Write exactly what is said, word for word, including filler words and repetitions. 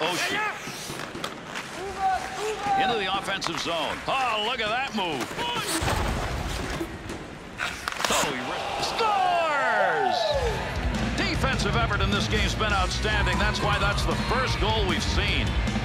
Oshie. Into the offensive zone. Oh, look at that move. Oh, he scores! Defensive effort in this game's been outstanding. That's why that's the first goal we've seen.